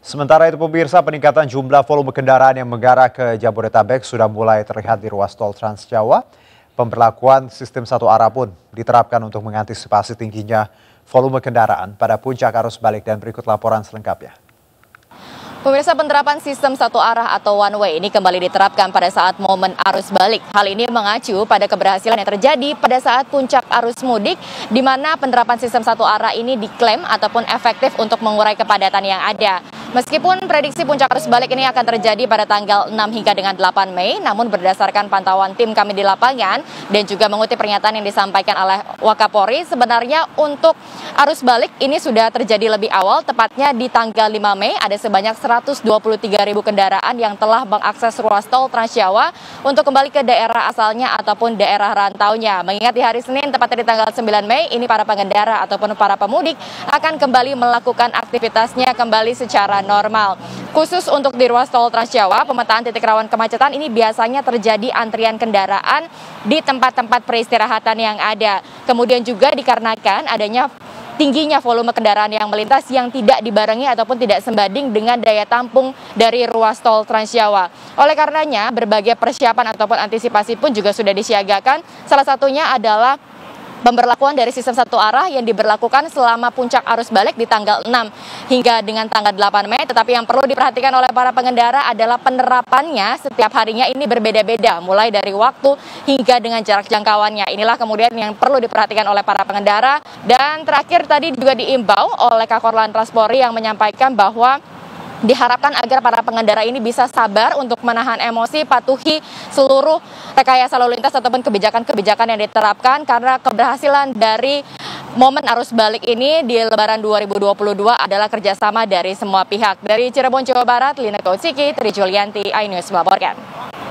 Sementara itu pemirsa, peningkatan jumlah volume kendaraan yang mengarah ke Jabodetabek sudah mulai terlihat di ruas tol Trans Jawa. Pemberlakuan sistem satu arah pun diterapkan untuk mengantisipasi tingginya volume kendaraan pada puncak arus balik, dan berikut laporan selengkapnya. Pemirsa, penerapan sistem satu arah atau one way ini kembali diterapkan pada saat momen arus balik. Hal ini mengacu pada keberhasilan yang terjadi pada saat puncak arus mudik, di mana penerapan sistem satu arah ini diklaim ataupun efektif untuk mengurai kepadatan yang ada. Meskipun prediksi puncak arus balik ini akan terjadi pada tanggal 6 hingga dengan 8 Mei, namun berdasarkan pantauan tim kami di lapangan dan juga mengutip pernyataan yang disampaikan oleh Wakapolri, sebenarnya untuk arus balik ini sudah terjadi lebih awal, tepatnya di tanggal 5 Mei ada sebanyak 123.000 kendaraan yang telah mengakses ruas tol Trans Jawa untuk kembali ke daerah asalnya ataupun daerah rantaunya. Mengingat di hari Senin, tepatnya di tanggal 9 Mei, ini para pengendara ataupun para pemudik akan kembali melakukan aktivitasnya kembali secara normal. Khusus untuk di ruas tol Trans Jawa, pemetaan titik rawan kemacetan ini biasanya terjadi antrian kendaraan di tempat-tempat peristirahatan yang ada. Kemudian juga dikarenakan adanya tingginya volume kendaraan yang melintas yang tidak dibarengi ataupun tidak sebanding dengan daya tampung dari ruas tol Trans Jawa. Oleh karenanya, berbagai persiapan ataupun antisipasi pun juga sudah disiagakan. Salah satunya adalah pemberlakuan dari sistem satu arah yang diberlakukan selama puncak arus balik di tanggal 6 hingga dengan tanggal 8 Mei. Tetapi yang perlu diperhatikan oleh para pengendara adalah penerapannya setiap harinya ini berbeda-beda, mulai dari waktu hingga dengan jarak jangkauannya. Inilah kemudian yang perlu diperhatikan oleh para pengendara. Dan terakhir tadi juga diimbau oleh Kakor Lantas Polri yang menyampaikan bahwa diharapkan agar para pengendara ini bisa sabar untuk menahan emosi, patuhi seluruh rekayasa lalu lintas ataupun kebijakan-kebijakan yang diterapkan, karena keberhasilan dari momen arus balik ini di Lebaran 2022 adalah kerjasama dari semua pihak. Dari Cirebon, Jawa Barat, Lina Kautsiki, Tri Julianti, iNews melaporkan.